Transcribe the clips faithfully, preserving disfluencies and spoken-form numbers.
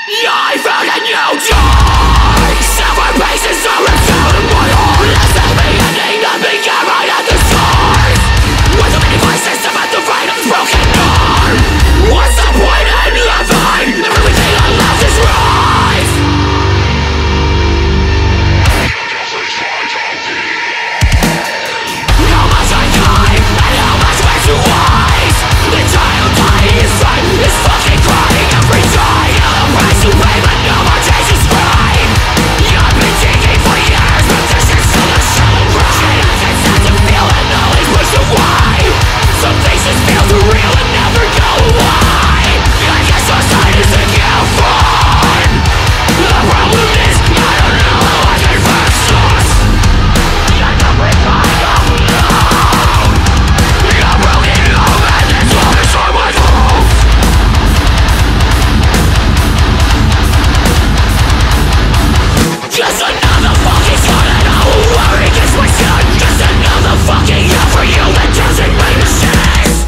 I found a new joy. Several pieces are ripped out of my heart. Less than me ending, nothing can right at the stars. With so many voices about the right of broken arm. What's the point in living? Everything I love is right. How much I time and how much went to waste. The child dying is right, is fucking crying every day. The price you pay, but no more Jesus Christ. I've been digging for years, but this is still a shallow cry. I can start to feel it, always push away. Some things just feel too real and never go away. I guess suicide isn't your fun. The problem is, I don't know how I can fix this. I'm not with my own love. I'm broken home and it's all inside my home. Just another fucking gun and I will worry against my son. Just another fucking year for you that doesn't make sense.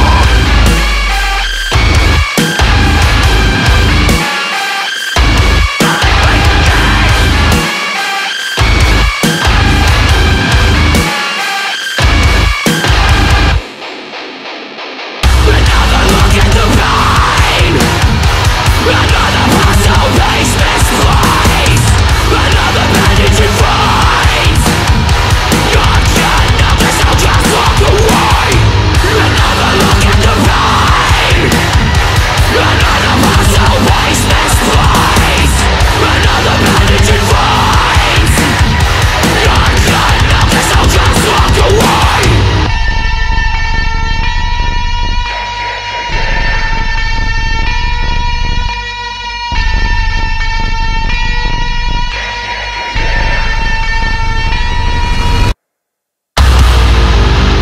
Another look at the pain. Another puzzle piece misplaced. Another bandage in veins. God can't help this, I'll just walk away. Another look at the pain. Another puzzle piece misplaced. Another bandage in veins. God can't help this, I'll just walk away.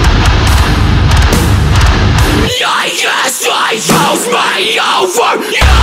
I guess I chose me over you.